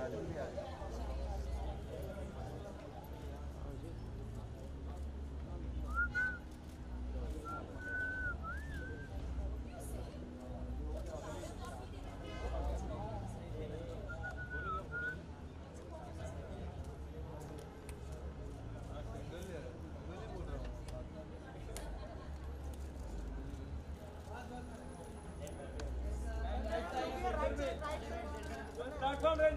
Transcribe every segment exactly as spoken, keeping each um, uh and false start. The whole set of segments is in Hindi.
Platform in.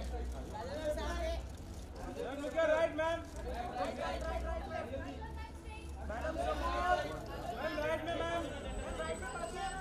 Look your right, ma'am. Right, right, right, right, right. Madam, some more. Ma'am, right में ma'am. Right में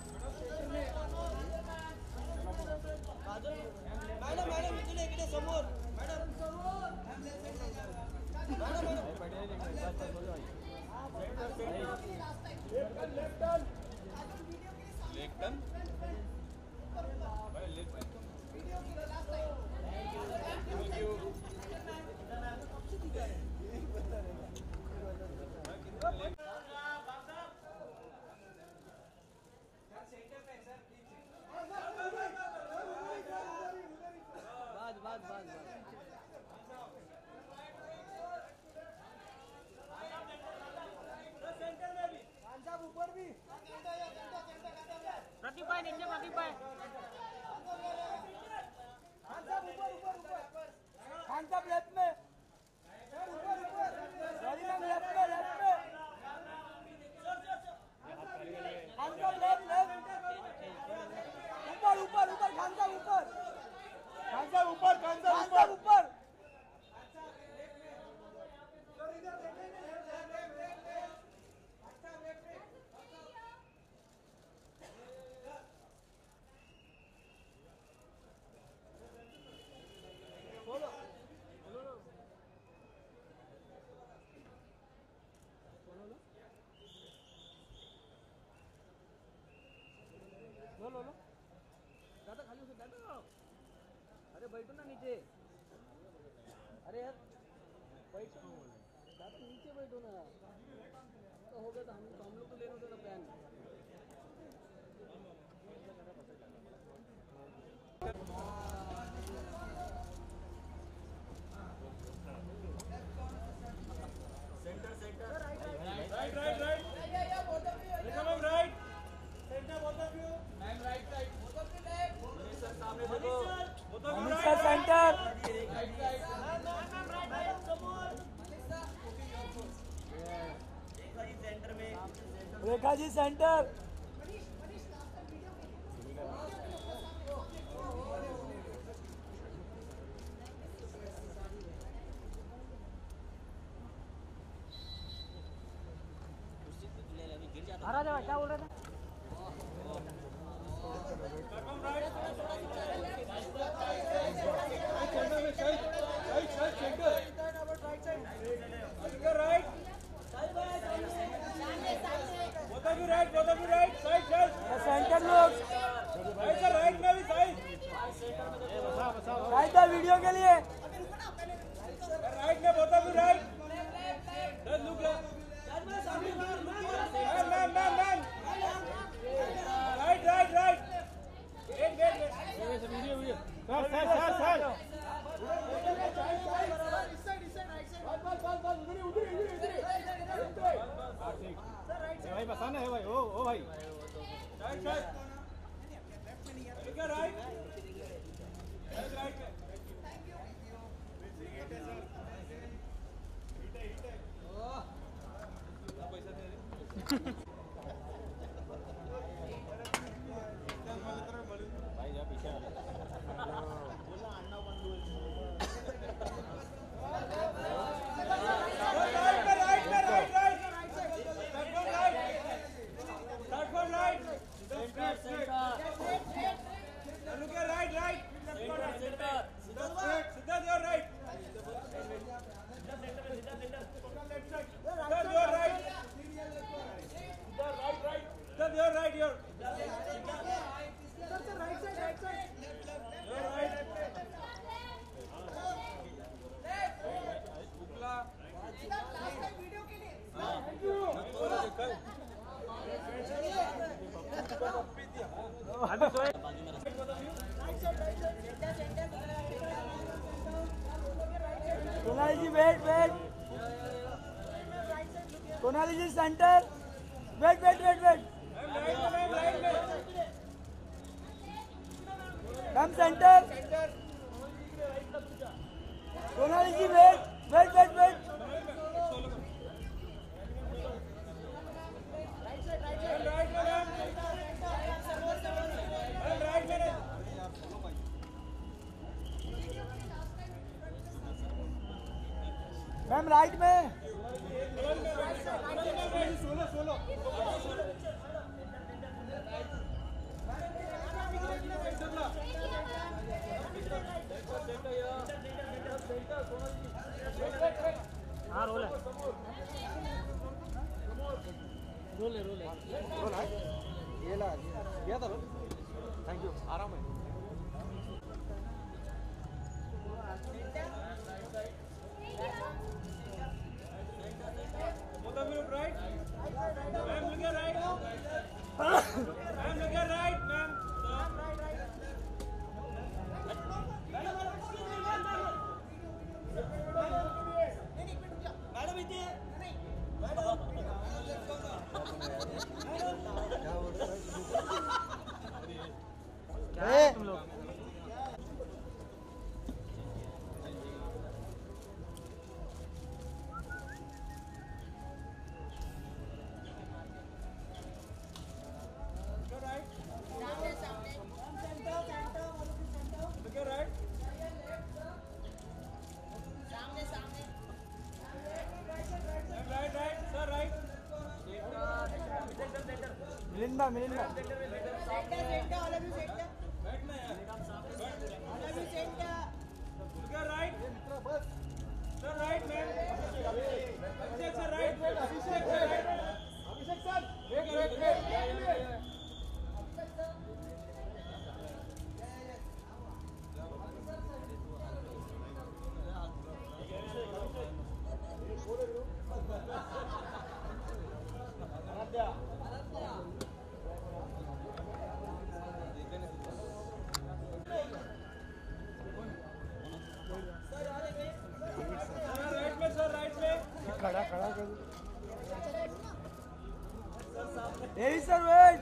पास मैडम, मैडम इकडे इकडे समोर. मैडम समोर. Madam, madam. Left turn, left turn. Left turn. भाई left turn. Thank you. बस बस बस सेंटर में भी खान साहब ऊपर भी प्रदीप भाई नीचे प्रदीप भाई खान साहब ऊपर ऊपर ऊपर खान साहब लेफ्ट में ऊपर ऊपर सॉरी मैम लेफ्ट में लेफ्ट में खान साहब लेफ्ट लेफ्ट ऊपर ऊपर ऊपर खान साहब ऊपर खान साहब ऊपर खान साहब ऊपर बोलो लो लो लो दादा खाली उसे दादा अरे बैठो ना नीचे अरे यार बैठो दादा नीचे बैठो ना तो हो गया तो हम तो हम लोग तो लेना होता ना पैन center center right right right right ma'am right center both of you ma'am right right both of you left sir सामने देखो both of you right center right right ma'am ma'am right right समोर रेखा जी सेंटर में Rekha ji center Manish Manish last video हरा जाओ क्या बोल रहे थे सेंटर लोग राइट में भी साइड राइट है वीडियो के लिए राइट में बोता भी right look ma'am ma'am ma'am right right right wait wait wait video video sir sir sir sir इस साइड इस साइड राइट साइड बस बस बस उधर उधर उधर हां ठीक भाई बसाना है भाई ओ ओ भाई राइट राइट लेफ्ट में नहीं है ठीक है राइट राइट में थैंक यू हिट है सर हिट है हिट है ओह पैसा दे भाई जा पीछे बोला अन्ना बंधु राइट में राइट में right right right right right Sonali ji, wait, wait. Sonali ji, center. Wait, wait, wait, wait. Come center. Sonali ji, wait, wait, wait, wait. Ma'am right में सोलो सोलो हाँ रोल है रोल है रोल है रोल है ये ला दिया था थैंक यू आराम है both of you right ma'am look at right ma'am look at right ma'am madam इतने क्या है तुम लोग मिलिंदा मिलिंदा खड़ा खड़ा कर यही sir wait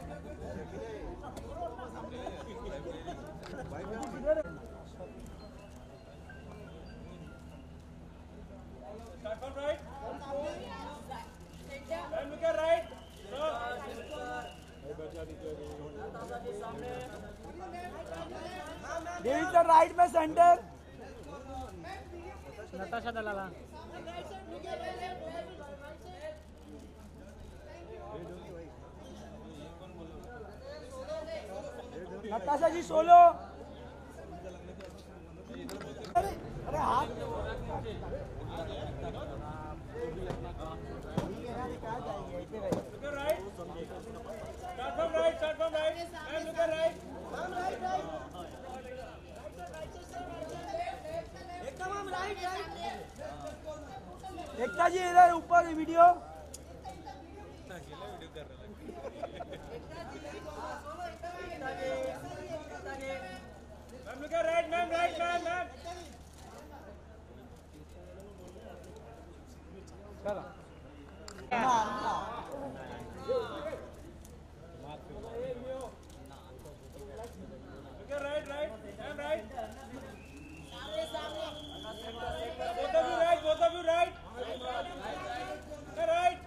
Start from right. And look at right. यही सर राइट में सेंटर नताशा दलाला नताशा जी सोलो अरे अरे हाथ Look at right. Start from right. Start from right. And look at right. एकता जी इधर ऊपर video Ma'am, look at right. Ma'am, right. Ma'am, ma'am. चलो Look at right. Right. Ma'am, right. Both of you right. Both of you right. Look at right.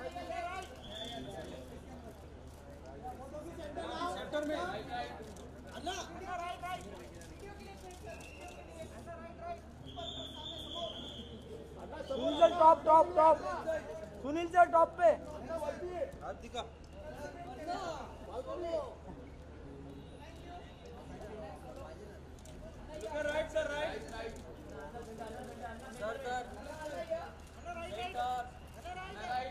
Center में. Sunil sir top top top Sunil sir top पे हाथ दिखा. Look at right, sir. Right. Sir, sir. Right.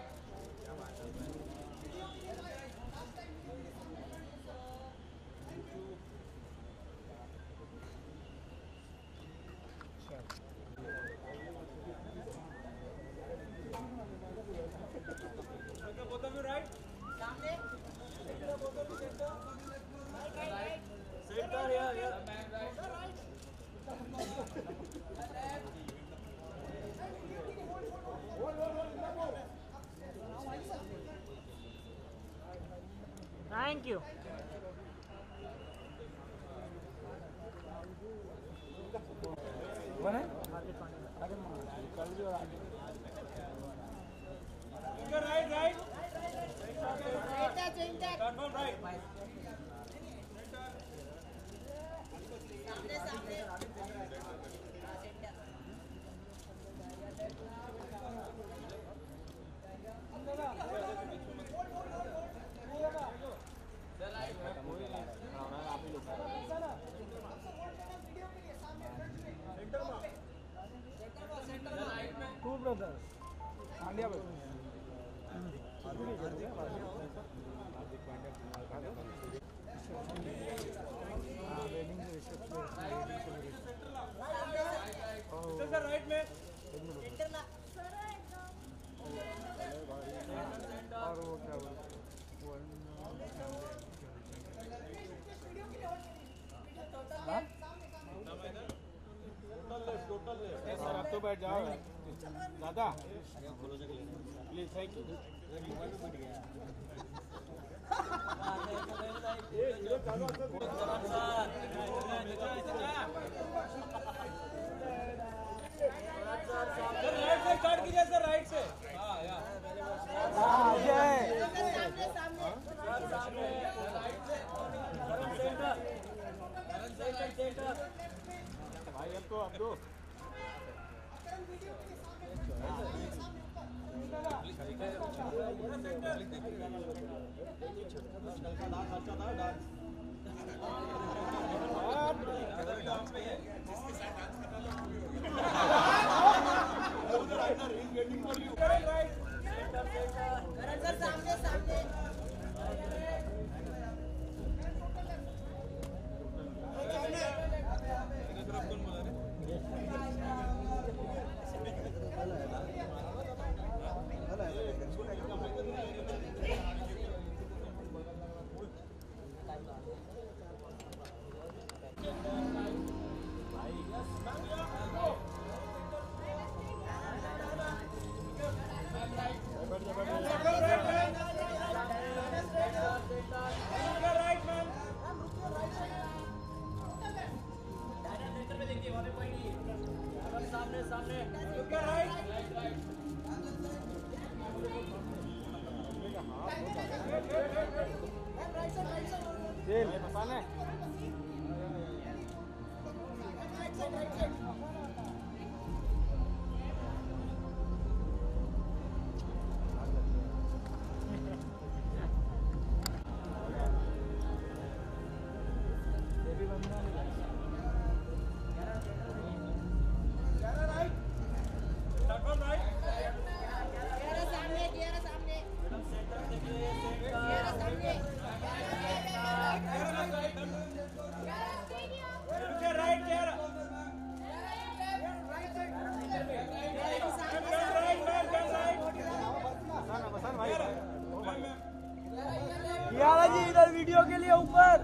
Both of you right? Both of you center. Thank you. कौन है? Right right two brothers Pandya भाई राइट में और वो क्या बोलते सर अब तो बैठ जाओ दादा प्लीज थैंक यू राइट से स्टार्ट कीजिए सर राइट से भाई अब तो अब दो मसाले यारा जी इधर वीडियो के लिए ऊपर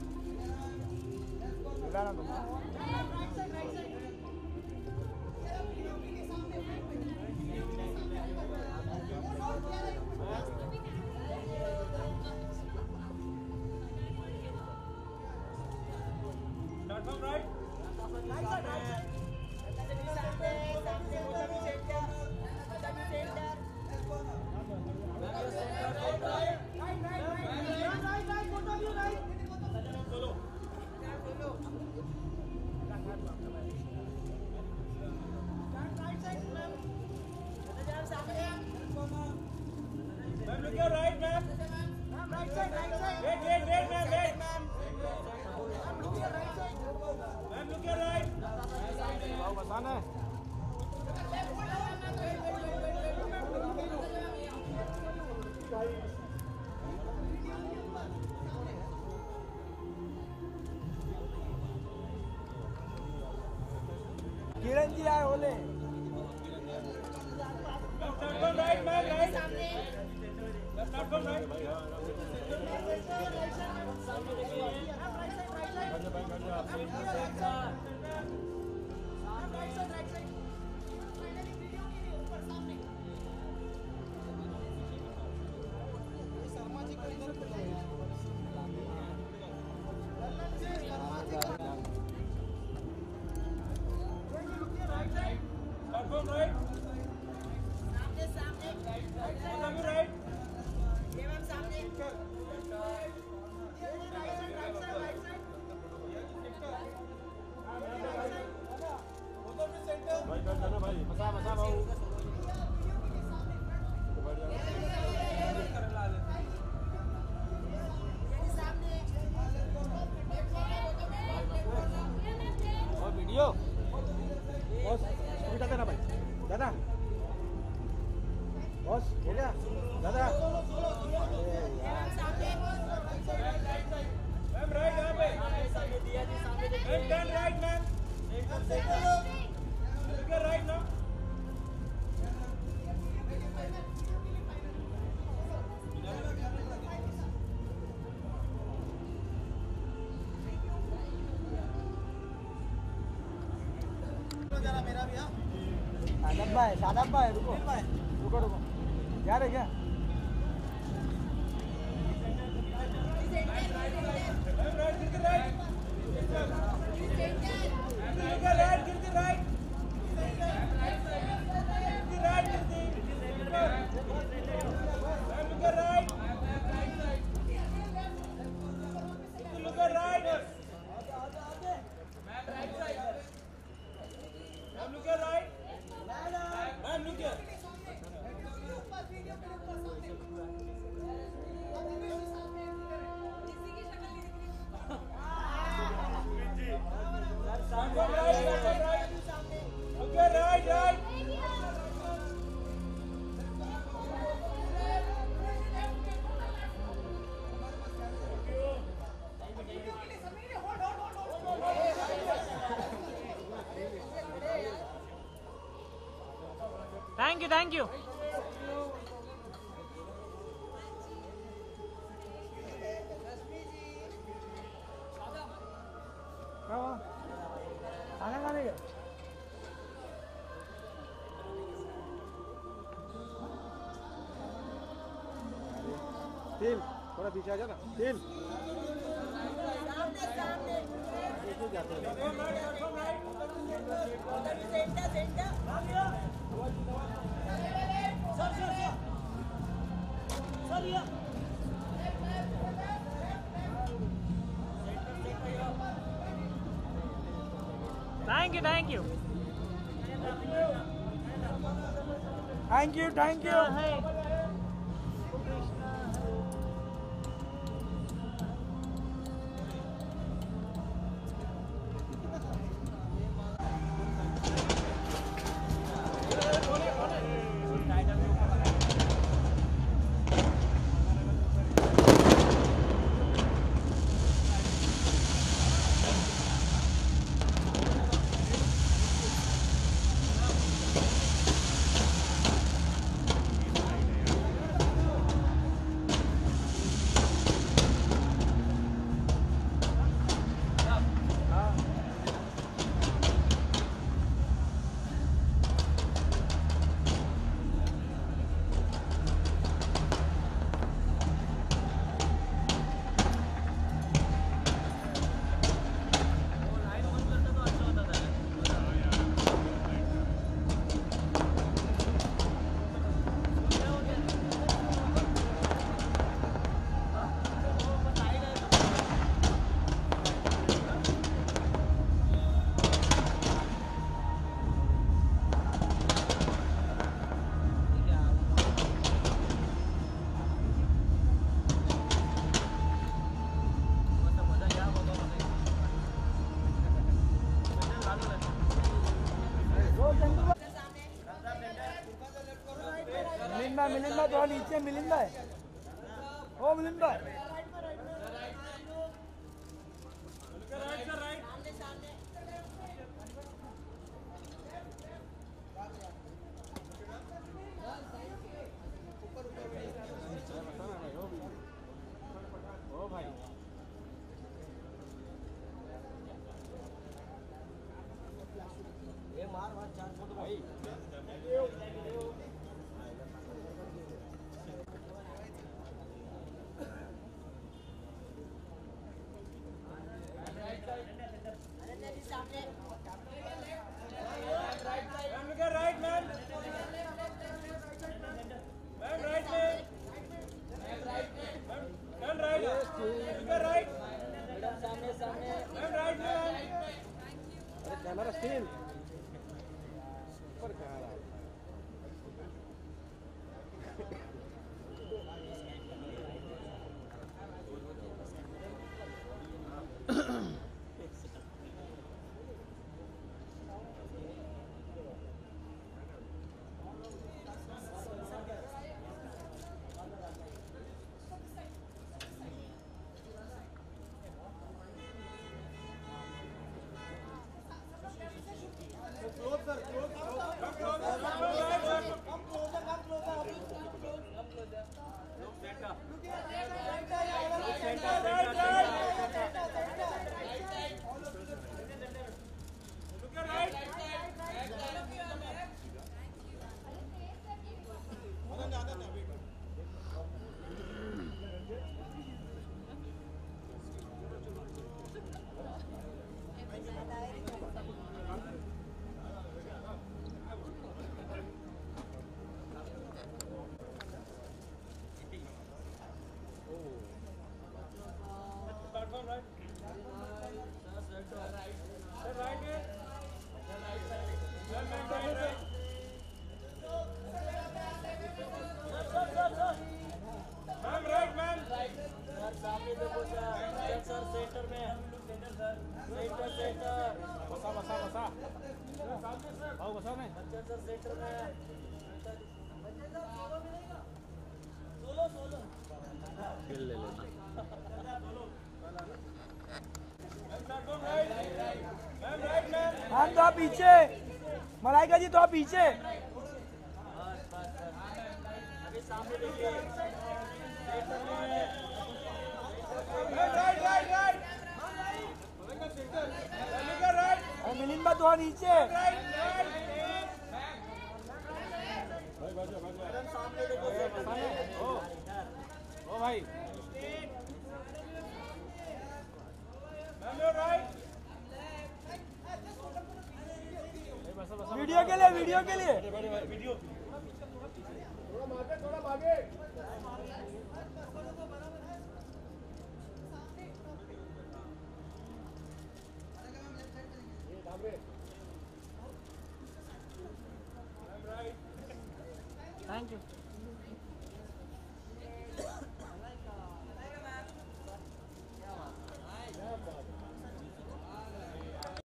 किरण जी आए बोले सादा भाई सादा भाई रुको रुको रुको क्या रे क्या Thank you, thank you. खाना खाने के तिल थोड़ा पीछे आ जा ना तिल Thank you, thank you. Thank you thank you Hey. Milind भाई मिलिंद भाई थोड़ा नीचे मिलिंद भाई ओ मिलिंद भाई ओ भाई ये मार मार चार फोटो भाई right man man right man man right look at right सामने सामने man right man अरे कैमरा स्टिल ऊपर camera closer closer come closer come closer come closer come closer सामने खेल ले लेना हम तो पीछे, मलाइका जी तो पीछे। मिलिंद बा तो नीचे। ओ ओ भाई वीडियो के लिए, वीडियो के लिए। थोड़ा भागे थोड़ा भागे Thank you.